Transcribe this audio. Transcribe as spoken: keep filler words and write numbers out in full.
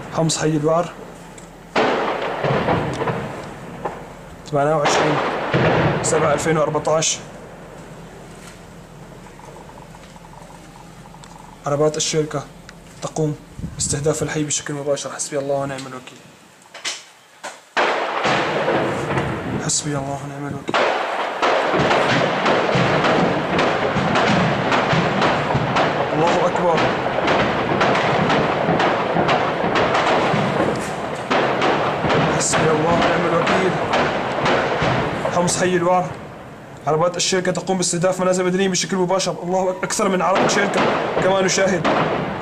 حمص حي الوار ثمانية وعشرين سبعة ألفين وأربعطعش. عربات الشركة تقوم باستهداف الحي بشكل مباشر. حسبي الله ونعم الوكيل. حسبي الله ونعم الوكيل. الله أكبر. حسبي الله ونعم الوكيل. حمص حي الوار، عربات الشركة تقوم باستهداف منازل مدنيين بشكل مباشر. الله أكثر من عربة شركة كما نشاهد.